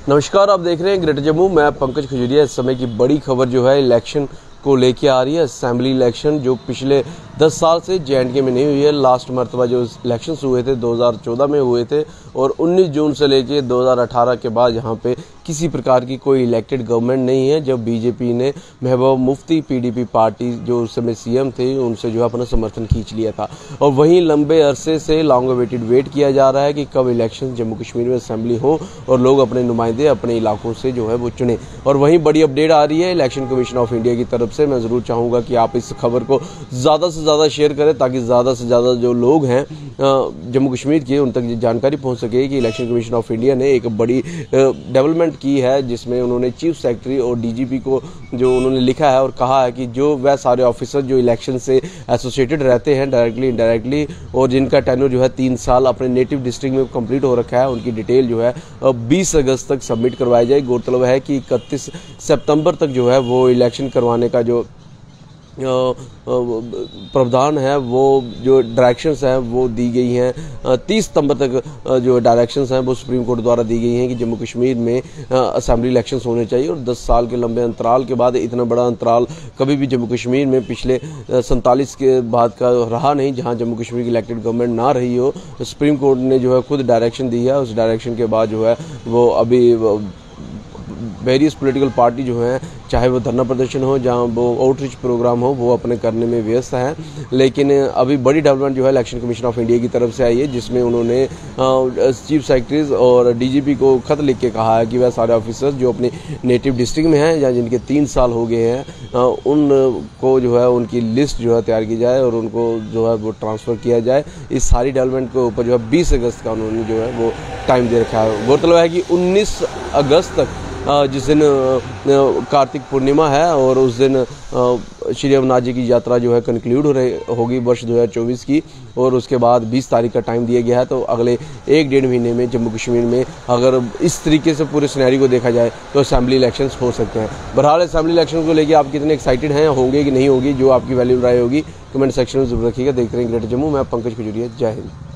नमस्कार, आप देख रहे हैं ग्रेटर जम्मू। मैं पंकज खजूरिया। इस समय की बड़ी खबर जो है इलेक्शन को लेके आ रही है। असेंबली इलेक्शन जो पिछले 10 साल से जे.एंड.के में नहीं हुई है। लास्ट मरतबा जो इलेक्शंस हुए थे 2014 में हुए थे और 19 जून से लेके 2018 के बाद यहाँ पे किसी प्रकार की कोई इलेक्टेड गवर्नमेंट नहीं है। जब बीजेपी ने महबूबा मुफ्ती पीडीपी पार्टी जो उस समय सीएम थे उनसे जो है अपना समर्थन खींच लिया था और वहीं लंबे अरसे से लॉन्ग अवेटेड वेट किया जा रहा है कि कब इलेक्शन जम्मू कश्मीर में असेंबली हो और लोग अपने नुमाइंदे अपने इलाकों से जो है वो चुने। और वहीं बड़ी अपडेट आ रही है इलेक्शन कमीशन ऑफ इंडिया की तरफ से। मैं ज़रूर चाहूँगा कि आप इस खबर को ज़्यादा से ज़्यादा शेयर करें ताकि ज़्यादा से ज़्यादा जो लोग हैं जम्मू कश्मीर के उन तक ये जानकारी पहुँच सके कि इलेक्शन कमीशन ऑफ इंडिया ने एक बड़ी डेवलपमेंट की है, जिसमें उन्होंने चीफ सेक्रेटरी और डीजीपी को जो उन्होंने लिखा है और कहा है कि जो वह सारे ऑफिसर जो इलेक्शन से एसोसिएटेड रहते हैं डायरेक्टली इनडायरेक्टली और जिनका टेन्योर जो है 3 साल अपने नेटिव डिस्ट्रिक्ट में कंप्लीट हो रखा है, उनकी डिटेल जो है 20 अगस्त तक सबमिट करवाई जाए। गौरतलब है कि 31 सितंबर तक जो है वो इलेक्शन करवाने का जो प्रावधान है, वो जो डायरेक्शंस हैं वो दी गई हैं। 30 सितंबर तक जो डायरेक्शंस हैं वो सुप्रीम कोर्ट द्वारा दी गई हैं कि जम्मू कश्मीर में असेंबली इलेक्शंस होने चाहिए। और 10 साल के लंबे अंतराल के बाद इतना बड़ा अंतराल कभी भी जम्मू कश्मीर में पिछले 47 के बाद का रहा नहीं, जहां जम्मू कश्मीर की इलेक्टेड गवर्नमेंट ना रही हो। सुप्रीम कोर्ट ने जो है खुद डायरेक्शन दी है। उस डायरेक्शन के बाद जो है वो अभी वेरियस पॉलिटिकल पार्टी जो हैं, चाहे वो धरना प्रदर्शन हो, जहां वो आउटरीच प्रोग्राम हो, वो अपने करने में व्यस्त हैं। लेकिन अभी बड़ी डेवलपमेंट जो है इलेक्शन कमीशन ऑफ इंडिया की तरफ से आई है, जिसमें उन्होंने चीफ सेक्रेटरीज और डीजीपी को खत लिख के कहा है कि वह सारे ऑफिसर्स जो अपने नेटिव डिस्ट्रिक्ट में हैं या जिनके 3 साल हो गए हैं उनको जो है उनकी लिस्ट जो है तैयार की जाए और उनको जो है वो ट्रांसफ़र किया जाए। इस सारी डेवलपमेंट के ऊपर जो है 20 अगस्त का उन्होंने जो है वो टाइम दे रखा है। गौरतलब है कि 19 अगस्त तक जिस दिन कार्तिक पूर्णिमा है और उस दिन श्री अमरनाथ जी की यात्रा जो है कंक्लूड होगी वर्ष 2024 की, और उसके बाद 20 तारीख का टाइम दिया गया है। तो अगले 1-1.5 महीने में जम्मू कश्मीर में अगर इस तरीके से पूरे सिनेरियो को देखा जाए तो असेंबली इलेक्शंस हो सकते हैं। बहरहाल असेंबली इलेक्शन को लेकर आप कितने एक्साइटेड हैं, होंगे कि नहीं होगी, जो आपकी वैल्यू राय होगी कमेंट सेक्शन में जरूर रखिएगा। देखते रहें ग्रेटर जम्मू। मैं पंकज खजूरिया। जय हिंद।